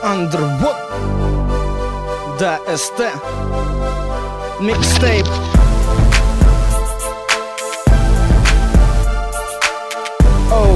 Underwood, да, СТ, микстейп. Оу,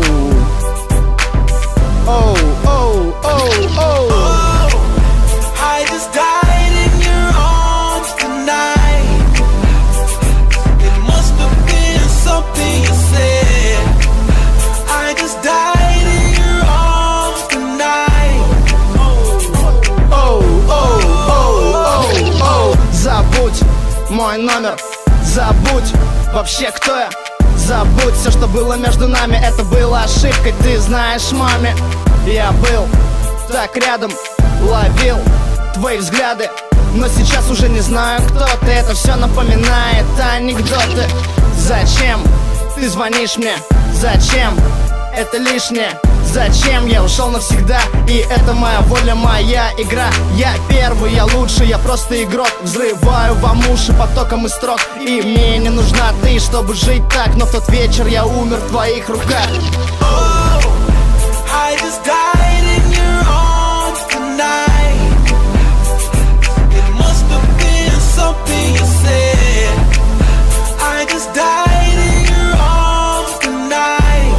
оу, оу, оу, оу. I just died in your arms tonight. It must have been something you said. I just died in your arms tonight. Оу, оу, оу, оу, оу. Забудь мой номер, забудь вообще кто я. Забудь все, что было между нами, это было ошибкой, ты знаешь, маме. Я был так рядом, ловил твои взгляды, но сейчас уже не знаю, кто ты. Это все напоминает анекдоты. Зачем ты звонишь мне? Зачем? Это лишнее. Зачем я ушел навсегда? И это моя воля, моя игра. Я первый, я лучший, я просто игрок. Взрываю вам уши потоком из строк. И мне не нужна ты, чтобы жить так. Но в тот вечер я умер в твоих руках. Oh, I just died in your arms tonight. It must have been something you said. I just died in your arms tonight.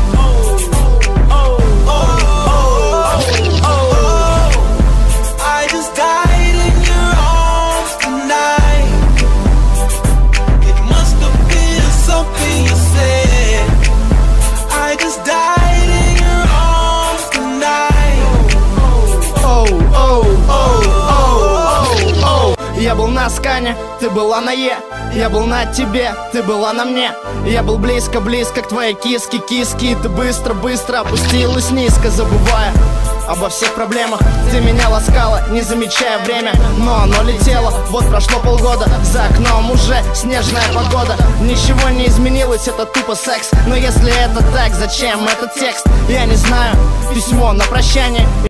I just died in your arms tonight. It must have been something you said. I just died in your arms tonight. Оу, оу, оу, оу, оу. Я был на скане, ты была на Е. Я был на тебе, ты была на мне. Я был близко-близко к твоей киске, киски. И ты быстро-быстро опустилась низко, забывая обо всех проблемах. Ты меня ласкала, не замечая время, но оно летело. Вот прошло полгода, за окном уже снежная погода. Ничего не изменилось, это тупо секс. Но если это так, зачем этот текст? Я не знаю, письмо на прощание.